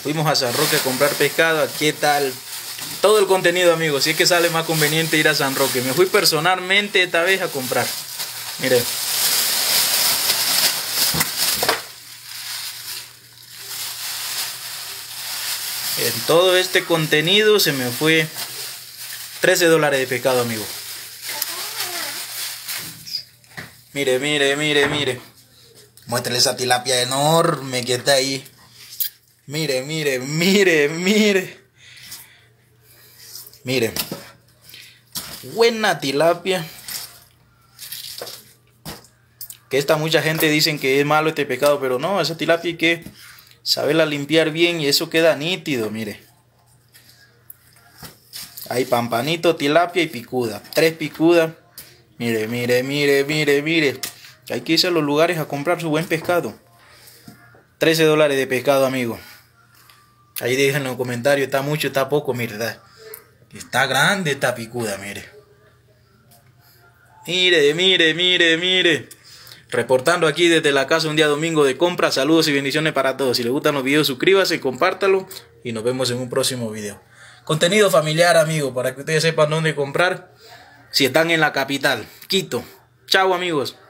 Fuimos a San Roque a comprar pescado. ¿Qué tal? Todo el contenido, amigos. Si es que sale más conveniente ir a San Roque. Me fui personalmente esta vez a comprar. Miren. En todo este contenido se me fue $13 de pescado, amigo. Mire, mire, mire, mire. Muéstrale esa tilapia enorme que está ahí. Mire, mire, mire, mire. Mire. Buena tilapia. Que esta mucha gente dicen que es malo este pescado, pero no, esa tilapia hay que saberla limpiar bien y eso queda nítido, mire. Hay pampanito, tilapia y picuda. 3 picudas. Mire, mire, mire, mire, mire. Hay que irse a los lugares a comprar su buen pescado. $13 de pescado, amigo. Ahí dejen en los comentarios, está mucho, está poco, mire. Está grande esta picuda, mire. Mire, mire, mire, mire. Reportando aquí desde la casa un día domingo de compra. Saludos y bendiciones para todos. Si les gustan los videos, suscríbase, compártalo y nos vemos en un próximo video. Contenido familiar, amigos, para que ustedes sepan dónde comprar si están en la capital, Quito. Chao, amigos.